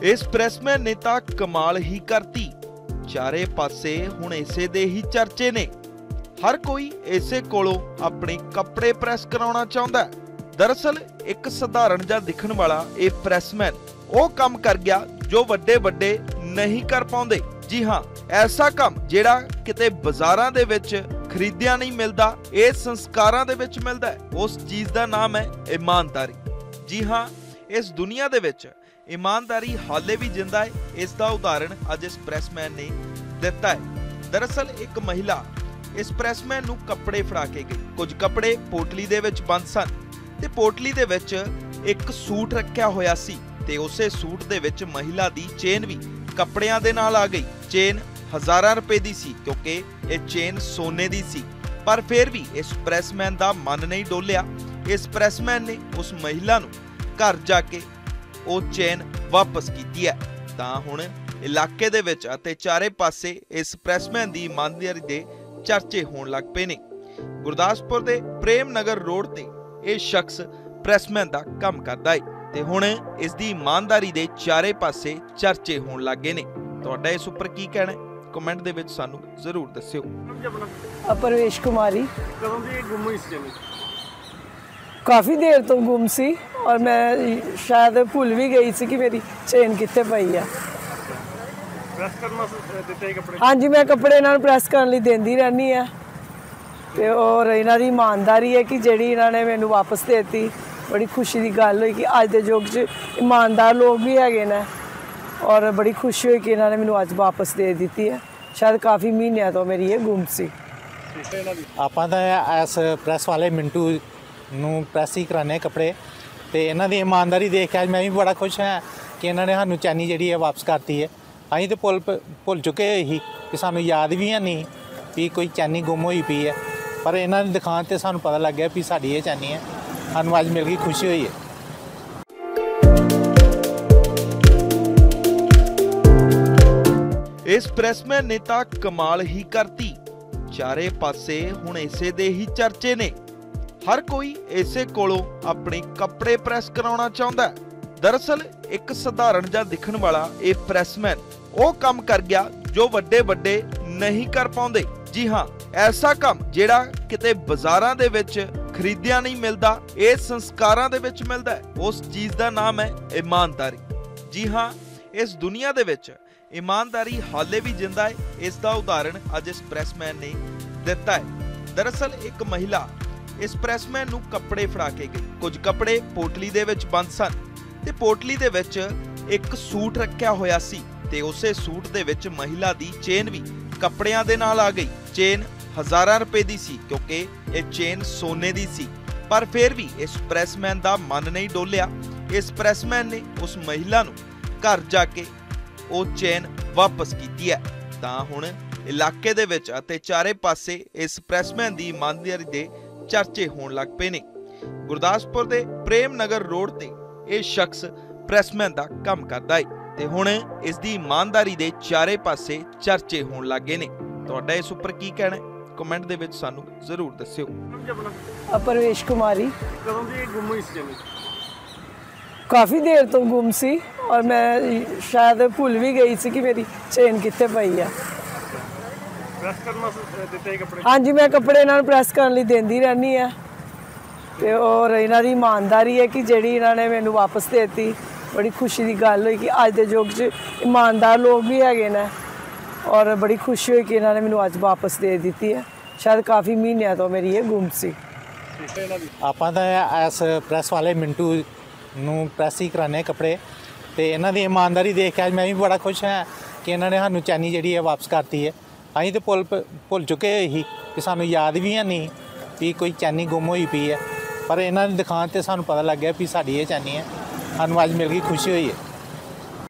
इस प्रैसमैन ने तां कमाल ही करती। चारे पासे हुण इसे दे ही चर्चे ने। हर कोई इसे कोलों अपने कपड़े प्रैस कराउणा चाहुंदा है। दरअसल एक सधारण जा दिखण वाला ये प्रैसमैन वो काम कर गया जो वड्डे वड्डे नहीं कर पाउंदे। जी हाँ, ऐसा काम जिहड़ा किते बाजारां दे विच खरीदिया नहीं मिलता, ये संस्कारां दे विच मिलदा है। उस चीज़ का नाम है ईमानदारी। जी हाँ, इस दुनिया दे विच ईमानदारी हाले भी जिंदा है। इसका उदाहरण अज इस प्रैसमैन ने दिता है। दरअसल एक महिला इस प्रैसमैन नूं कपड़े फड़ा के गई। कुछ कपड़े पोटली दे विच बंद सन ते पोटली दे विच एक सूट रखिया होया सी ते उसे सूट दे विच महिला दी चेन भी कपड़ियां दे नाल आ गई। चेन हज़ारां रुपए दी सी क्योंकि ये चेन सोने दी सी, पर फिर भी इस प्रैसमैन दा मन नहीं डोलिया। इस प्रैसमैन ने उस महिला नूं घर जाके वो चेन वापस कीती है। तां हुण इलाके दे विच अते चारे पासे इस प्रैसमैन दी ईमानदारी दे चर्चे होण लग पे ने। गुरदासपुर दे प्रेम नगर रोड ते ये शख्स प्रैसमैन दा काम करदा है ते हुण इस दी ईमानदारी दे चारे पासे चर्चे होण लग गए ने। तुहाडा इस उपर की कहना है? कमेंट दे विच सानू जरूर दस्सिओ। परवेश कुमारी। कदों दी गुम होई सी चेन? काफ़ी देर तो गुम सी और मैं शायद भुल भी गई सी कि मेरी चेन कित्थे पई है। प्रैस करना दिते कपड़े? हाँ जी, मैं कपड़े इन्हां नूं प्रैस करन लई देंदी रहनी है ते और इन्हां दी ईमानदारी है कि जिहड़ी इन्हां ने मैनूं वापस देती। बड़ी खुशी की गल हुई कि अज दे युग च ईमानदार लोग भी हैगे ने और बड़ी खुशी हुई कि इन्होंने मैनूं अज वापस दे दी है। शायद काफ़ी महीनों तो मेरी ये गुम सी। आपां तां इस प्रैस वाले मिंटू नूं प्रैस ही कराने कपड़े ते इन्हां दी ईमानदारी देख के मैं भी बड़ा खुश हाँ कि इन्होंने सानूं चैनी जिहड़ी है वापस करती है। असीं तो भुल चुके ही कि सानूं याद भी है नहीं कि कोई चैनी गुम हुई पई है, पर इन्हां दी दुकान ते सानूं पता लग गया भी साडी ये चैनी है। सानूं अज मिल गई, खुशी हुई है। इस प्रैसमैन ने तां कमाल ही करती। चारे पासे हुण इसे दे ही चर्चे ने। हर कोई इसे कोलों अपने कपड़े प्रैस कराउणा चाहुंदा है। दरअसल एक सधारण जा दिखण वाला ये प्रैसमैन वो काम कर गया जो वड्डे वड्डे नहीं कर पाउंदे। जी हाँ, ऐसा काम जिहड़ा किते बाजारां दे विच खरीदिया नहीं मिलता, ये संस्कारां दे विच मिलदा है। उस चीज़ का नाम है ईमानदारी। जी हाँ, इस दुनिया दे विच ईमानदारी हाले भी जिंदा है। इसका उदाहरण अज इस प्रैसमैन ने दिता है। दरअसल एक महिला इस प्रैसमैन नूं कपड़े फड़ा के गई। कुछ कपड़े पोटली दे विच बंद सन ते पोटली दे विच एक सूट रखिया होया सी ते उसे सूट दे विच महिला दी चेन भी कपड़ियां दे नाल आ गई। चेन हज़ारां रुपए दी सी क्योंकि ये चेन सोने दी सी, पर फिर भी इस प्रैसमैन दा मन नहीं डोलिया। इस प्रैसमैन ने उस महिला नूं घर जाके वो चेन वापस कीती है। तां हुण इलाके दे विच अते चारे पासे इस प्रैसमैन दी ईमानदारी दे चर्चे होण लग पे ने। गुरदासपुर दे प्रेम नगर रोड ते ये शख्स प्रैसमैन दा काम करदा है ते हुण इस दी ईमानदारी दे चारे पासे चर्चे होण लग गए ने। तुहाडा इस उपर की कहना है? कमेंट दे विच सानू जरूर दस्सिओ। परवेश कुमारी। कदों दी गुम होई सी चेन? काफ़ी देर तो गुम सी और मैं शायद भुल भी गई सी कि मेरी चेन कित्थे पई है। प्रैस करना दिते कपड़े? हाँ जी, मैं कपड़े इन्हां नूं प्रैस करन लई देंदी रहनी है ते और इन्हां दी ईमानदारी है कि जिहड़ी इन्हां ने मैनूं वापस देती। बड़ी खुशी की गल हुई कि अज दे युग च ईमानदार लोग भी हैगे ने और बड़ी खुशी हुई कि इन्होंने मैनूं अज वापस दे दी है। शायद काफ़ी महीनों तो मेरी ये गुम सी। आपां तां इस प्रैस वाले मिंटू नूं प्रैस ही कराने कपड़े ते इन्हां दी ईमानदारी देख के मैं भी बड़ा खुश हाँ कि इन्होंने सानूं चैनी जिहड़ी है वापस करती है। असीं तो भुल चुके ही कि सानूं याद भी है नहीं कि कोई चैनी गुम हुई पई है, पर इन्हां दी दुकान ते सानूं पता लग गया भी साडी ये चैनी है। सानूं अज मिल गई, खुशी हुई है।